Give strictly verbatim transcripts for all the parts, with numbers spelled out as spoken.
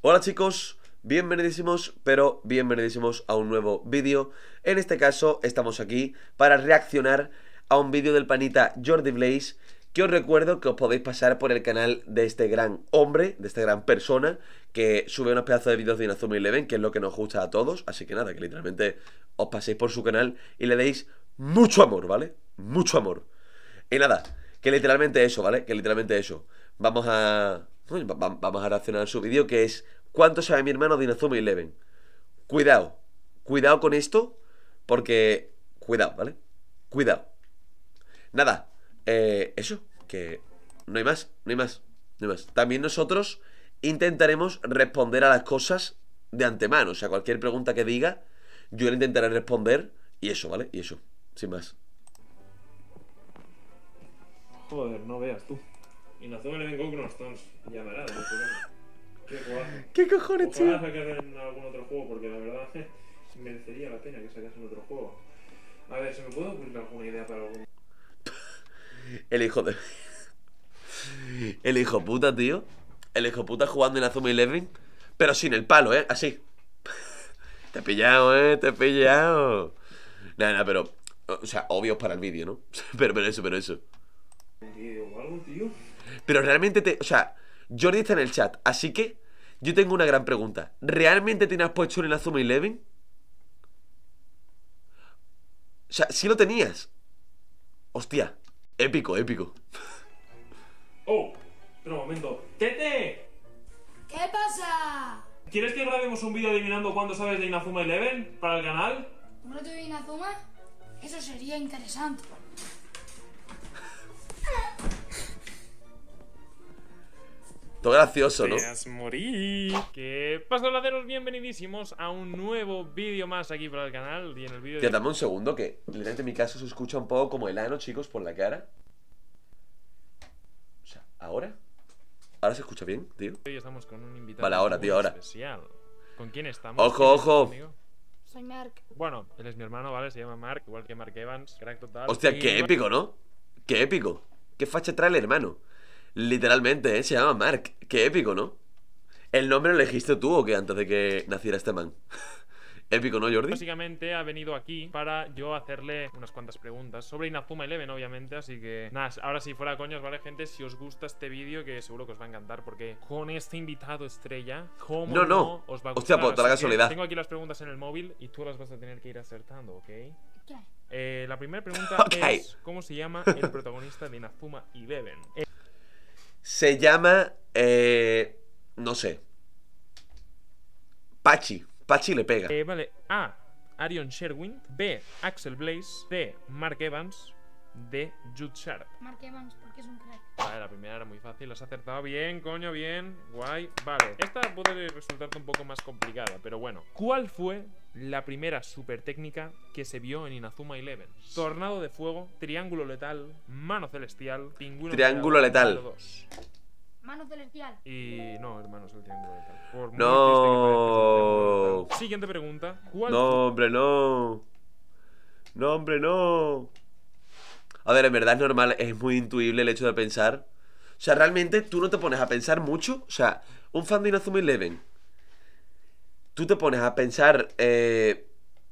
Hola chicos, bienvenidísimos, pero bienvenidísimos a un nuevo vídeo. En este caso estamos aquí para reaccionar a un vídeo del panita Jordi Blaze, que os recuerdo que os podéis pasar por el canal de este gran hombre, de esta gran persona, que sube unos pedazos de vídeos de Inazuma Eleven, que es lo que nos gusta a todos. Así que nada, que literalmente os paséis por su canal y le deis mucho amor, ¿vale? Mucho amor. Y nada, que literalmente eso, ¿vale? Que literalmente eso. Vamos a... Vamos a reaccionar a su vídeo, que es ¿cuánto sabe mi hermano de Inazuma Eleven? Cuidado, cuidado con esto, porque... Cuidado, ¿vale? Cuidado. Nada, eh, eso, que no hay más, no hay más, no hay más. También nosotros intentaremos responder a las cosas de antemano. O sea, cualquier pregunta que diga, yo le intentaré responder. Y eso, ¿vale? Y eso, sin más. Joder, no veas tú. Inazuma Eleven Go Stones. Llamará, no sé qué. Qué guapo. ¿Qué cojones, tío? Ojalá sacasen algún otro juego, porque la verdad merecería la pena que sacasen otro juego. A ver, ¿se me puede ocurrir alguna idea para algún...? El hijo de... El hijo puta, tío. El hijo puta jugando en Inazuma Eleven, pero sin el palo, ¿eh? Así. Te he pillado, ¿eh? Te he pillado. Nada, nada, pero... O sea, obvios para el vídeo, ¿no? Pero, pero eso, pero eso. ¿Un vídeo o algo, tío? Pero realmente te... O sea, Jordi está en el chat, así que yo tengo una gran pregunta. ¿Realmente tienes puesto en Inazuma Eleven? O sea, ¿sí lo tenías? Hostia, épico, épico. ¡Oh! Pero un momento. ¡Tete! ¿Qué pasa? ¿Quieres que grabemos un vídeo adivinando cuánto sabes de Inazuma Eleven para el canal? ¿Un reto de Inazuma? Eso sería interesante. Todo gracioso, ¿no? Te morir. ¿Qué pasa, laderos? Bienvenidísimos a un nuevo vídeo más aquí para el canal. Y en el vídeo Tío, de... dame un segundo, que literalmente en mi caso se escucha un poco como el ano, chicos, por la cara. O sea, ¿ahora? ¿Ahora se escucha bien, tío? hoy estamos con un invitado Vale, ahora, muy tío, ahora. especial. ¿Con quién estamos? Ojo, ¿Quién es ojo. conmigo? Soy Mark. Bueno, él es mi hermano, ¿vale? Se llama Mark, igual que Mark Evans, crack total. Hostia, Y qué va- épico, ¿no? Qué épico. Qué facha trae el hermano. Literalmente, ¿eh? Se llama Mark. Qué épico, ¿no? ¿El nombre lo elegiste tú o qué antes de que naciera este man? Épico, ¿no, Jordi? Básicamente ha venido aquí para yo hacerle unas cuantas preguntas sobre Inazuma Eleven, obviamente. Así que nada, ahora sí, fuera coños, ¿vale, gente? Si os gusta este vídeo, que seguro que os va a encantar, porque con este invitado estrella, ¿cómo No, no. os va a Hostia, gustar? por toda la Así que casualidad. tengo aquí las preguntas en el móvil y tú las vas a tener que ir acertando, ¿ok? ¿Qué? Eh, la primera pregunta Ok. es: ¿cómo se llama el protagonista de Inazuma Eleven? Eh, Se llama... Eh... No sé. Pachi. Pachi le pega. eh, vale, A. Arion Sherwin. B. Axel Blaze. C. Mark Evans. D. Jude Sharp. Mark Evans, porque es un crack. Vale, la primera era muy fácil, la has acertado bien, coño, bien, guay. Vale, esta puede resultarte un poco más complicada, pero bueno. ¿Cuál fue la primera super técnica que se vio en Inazuma Eleven? Tornado de fuego, triángulo letal, mano celestial, pingüino Triángulo letal. dos. Mano celestial. Y no, hermano, es el triángulo letal. Por muy No. triste que parezca, es el triángulo letal. Siguiente pregunta. ¿Cuál No, hombre, no. No, hombre, no. A ver, en verdad es normal, es muy intuible el hecho de pensar. O sea, realmente tú no te pones a pensar mucho. O sea, un fan de Inazuma Eleven, tú te pones a pensar eh...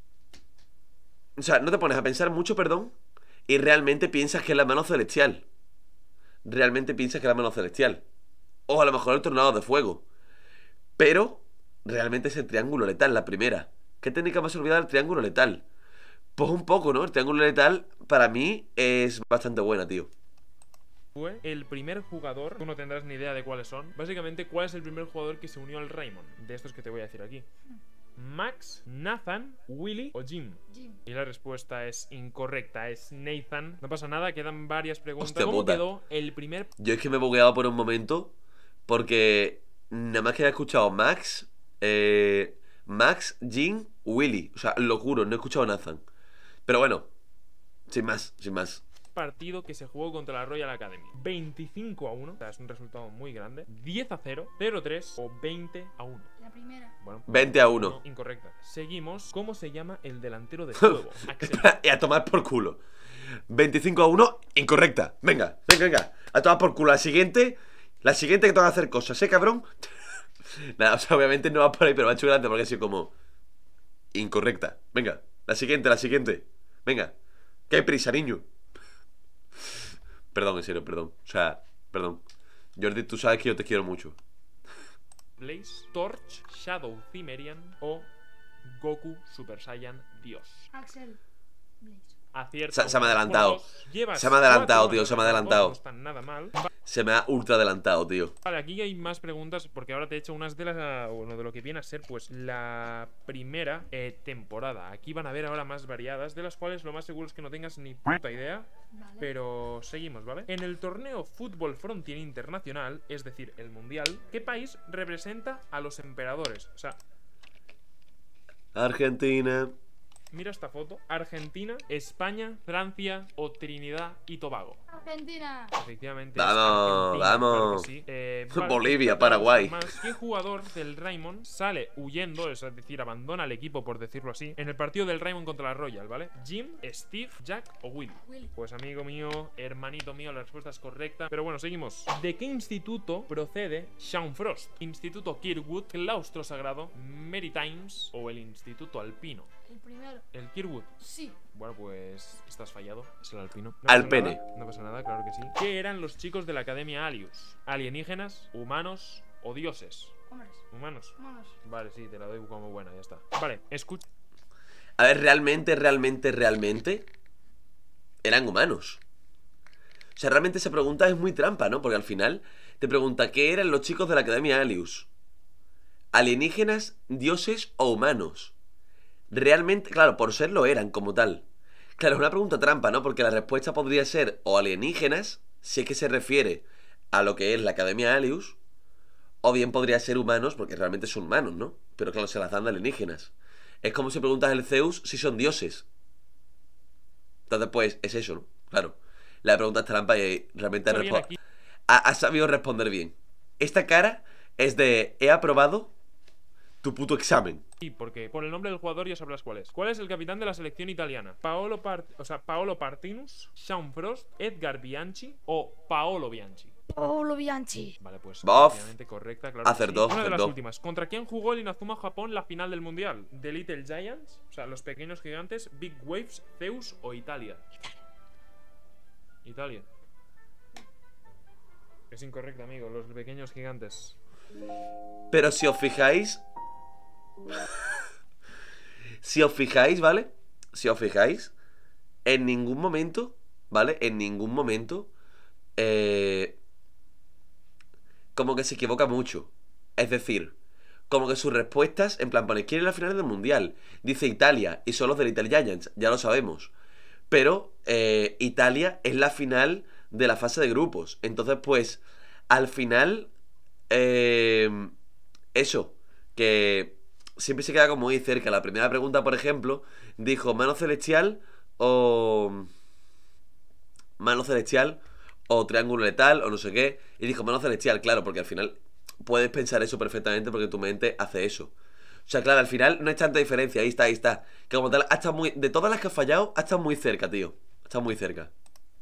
O sea, no te pones a pensar mucho, perdón, y realmente piensas que es la mano celestial. Realmente piensas que es la mano celestial. O a lo mejor el tornado de fuego. Pero realmente es el triángulo letal, la primera. ¿Qué técnica más olvidada el triángulo letal? Pues un poco, ¿no? El triángulo letal para mí es bastante buena, tío. fue el primer jugador? Tú no tendrás ni idea de cuáles son. Básicamente, ¿cuál es el primer jugador que se unió al Raymond? De estos que te voy a decir aquí. Max, Nathan, Willy o Jim. Jim. Y la respuesta es incorrecta, es Nathan. No pasa nada, quedan varias preguntas. Hostia ¿Cómo puta. quedó el primer? Yo es que me he bugueado por un momento, porque nada más que he escuchado Max, eh, Max, Jim, Willy. O sea, lo juro, no he escuchado Nathan. Pero bueno, sin más, sin más. partido que se jugó contra la Royal Academy? veinticinco a uno, o sea, es un resultado muy grande. diez a cero, cero a tres o veinte a uno. La primera. Bueno, veinte a uno. incorrecta. Seguimos. ¿Cómo se llama el delantero de fuego? Axel. Y a tomar por culo. veinticinco a uno, incorrecta. Venga, venga, venga. A tomar por culo. La siguiente, la siguiente que tengo que hacer cosas, ¿eh, cabrón? Nada, o sea, obviamente no va por ahí, pero va a hecho grande porque ha sido como incorrecta. Venga, la siguiente, la siguiente. Venga, que hay prisa, niño. Perdón, en serio, perdón. O sea, perdón. Jordi, tú sabes que yo te quiero mucho. Blaze, Torch, Shadow Cimmerian o Goku Super Saiyan Dios. Axel Blaze. Acierta. Se, se me ha adelantado. Llevas Se me ha adelantado, cuatro tío, se me ha aciertos, adelantado. No están nada mal. Se me ha ultra adelantado, tío. Vale, aquí hay más preguntas porque ahora te he hecho unas de las, bueno, de lo que viene a ser pues la primera eh, temporada. Aquí van a ver ahora más variadas, de las cuales lo más seguro es que no tengas ni puta idea. Vale. Pero seguimos, ¿vale? En el torneo Fútbol Frontier Internacional, es decir, el Mundial, ¿qué país representa a los emperadores? O sea, Argentina. mira esta foto. Argentina, España, Francia o Trinidad y Tobago. Argentina. Efectivamente. Vamos, es Argentina, vamos. claro que sí. Eh, Bolivia, esta Paraguay. más, ¿qué jugador del Raymond sale huyendo, es decir, abandona el equipo, por decirlo así, en el partido del Raymond contra la Royal, ¿vale? ¿Jim, Steve, Jack o Willy? Willy. Pues amigo mío, hermanito mío, la respuesta es correcta. Pero bueno, seguimos. ¿De qué instituto procede Sean Frost? ¿Instituto Kirkwood, Claustro Sagrado, Maritimes o el Instituto Alpino? El primero. El Kirkwood. Sí. Bueno, pues estás fallado. Es el alpino. No Al pasa pene. nada, no pasa nada, claro que sí. ¿Qué eran los chicos de la Academia Alius? ¿Alienígenas, humanos o dioses? Hombres. ¿Humanos? Humanos. Vale, sí, te la doy como buena, ya está. Vale, escucha. A ver, realmente, realmente, realmente eran humanos. O sea, realmente esa pregunta es muy trampa, ¿no? Porque al final te pregunta ¿qué eran los chicos de la Academia Alius? ¿Alienígenas, dioses o humanos? Realmente, claro, por ser lo eran como tal. Claro, es una pregunta trampa, ¿no? Porque la respuesta podría ser o alienígenas, si es que se refiere a lo que es la Academia Alius, o bien podría ser humanos, porque realmente son humanos, ¿no? Pero claro, se las dan de alienígenas. Es como si preguntas el Zeus si son dioses. Entonces, pues, es eso, ¿no? Claro. La pregunta es trampa y realmente Está bien respo- aquí. ha, ha sabido responder bien. Esta cara es de he aprobado tu puto examen. Sí, porque por el nombre del jugador ya sabrás cuál es. ¿Cuál es el capitán de la selección italiana? Paolo Part o sea, Paolo Partinus, Sean Frost, Edgar Bianchi o Paolo Bianchi. Paolo Bianchi. Vale, pues Bof. efectivamente correcta, claro. que Acertó, sí. Una de las acertó. últimas. ¿Contra quién jugó el Inazuma Japón la final del mundial? ¿The Little Giants? O sea, los pequeños gigantes, Big Waves, Zeus o Italia. Italia. Es incorrecto, amigo. Los pequeños gigantes. Pero si os fijáis... si os fijáis, ¿vale? Si os fijáis, en ningún momento, ¿vale? En ningún momento, eh, como que se equivoca mucho. Es decir, como que sus respuestas, en plan, pone, ¿quién es la final del mundial? Dice Italia, y son los de Little Giants, ya lo sabemos. Pero eh, Italia es la final de la fase de grupos. Entonces, pues, al final, eh, eso, que siempre se queda como muy cerca. La primera pregunta, por ejemplo, dijo mano celestial o... Mano celestial o triángulo letal o no sé qué. Y dijo mano celestial, claro, porque al final puedes pensar eso perfectamente porque tu mente hace eso. O sea, claro, al final no hay tanta diferencia. Ahí está, ahí está. Que como tal, ha estado muy... De todas las que has fallado, ha estado muy cerca, tío. Ha estado muy cerca.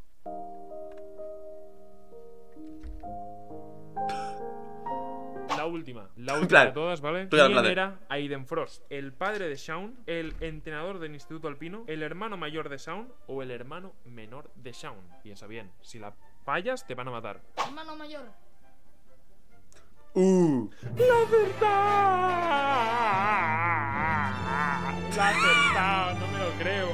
La última, la En última plan, de todas, ¿vale? tú ya en ¿Quién plan de- era Aiden Frost? ¿El padre de Shaun? ¿El entrenador del Instituto Alpino? ¿El hermano mayor de Shaun? ¿O el hermano menor de Shaun? Piensa bien, si la fallas te van a matar. Hermano mayor. Uh. ¡La acertado! ¡La acertado! No me lo creo.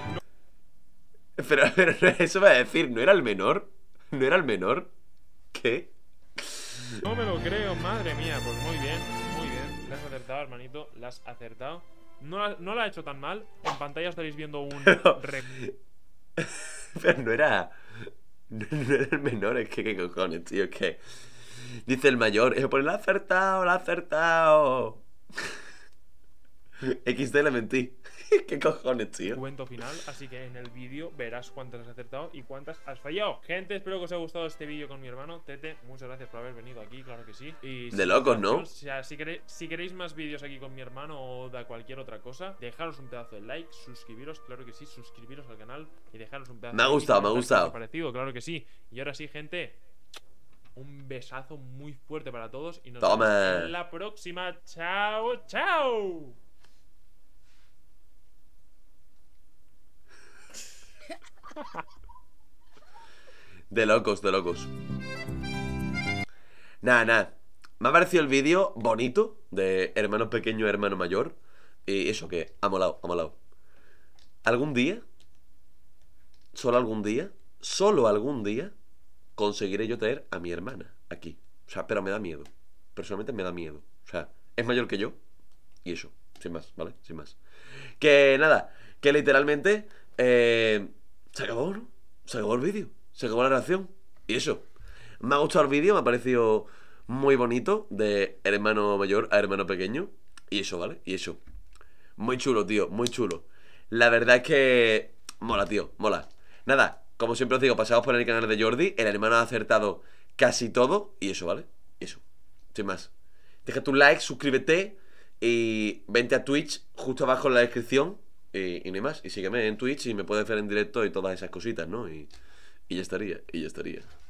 Pero, pero eso va a decir, ¿no era el menor? ¿No era el menor? ¿Qué? No me lo creo, madre mía. Pues muy bien, muy bien. La has acertado, hermanito. La has acertado. No la, no la ha hecho tan mal. En pantalla estaréis viendo un... re- Pero no era... No, no era el menor, es que qué cojones, tío, es que... Dice el mayor, es por el acertado, la ha acertado. equis de le mentí. ¿Qué cojones, tío? Cuento final, así que en el vídeo verás cuántas has acertado y cuántas has fallado. Gente, espero que os haya gustado este vídeo con mi hermano Tete. Muchas gracias por haber venido aquí, claro que sí. Y De si- locos, ¿no? O sea, si queréis, si queréis más vídeos aquí con mi hermano o de cualquier otra cosa, dejaros un pedazo de like, suscribiros, claro que sí, suscribiros al canal y dejaros un pedazo Me ha de like y gustado, me ha comentar qué os gustado. parecido, claro que sí. Y ahora sí, gente, Un besazo muy fuerte para todos y nos Toma. vemos en la próxima. Chao, chao. De locos, de locos. Nada, nada. Me ha parecido el vídeo bonito de hermano pequeño, hermano mayor. Y eso que ha molado, ha molado. Algún día, solo algún día, solo algún día, conseguiré yo traer a mi hermana aquí. O sea, pero me da miedo. Personalmente me da miedo. O sea, es mayor que yo. Y eso, sin más, ¿vale? Sin más. Que nada, que literalmente eh, se acabó, ¿no? Se acabó el vídeo. Se acabó la reacción. Y eso. Me ha gustado el vídeo, me ha parecido muy bonito. De hermano mayor a hermano pequeño. Y eso, ¿vale? Y eso. Muy chulo, tío, muy chulo. La verdad es que mola, tío, mola. Nada, como siempre os digo, pasaos por el canal de Jordi. El hermano ha acertado casi todo. Y eso, ¿vale? Y eso, sin más. Deja tu like, suscríbete. Y vente a Twitch justo abajo en la descripción. Y, y no hay más. Y sígueme en Twitch y me puedes ver en directo y todas esas cositas, ¿no? Y, y ya estaría, y ya estaría.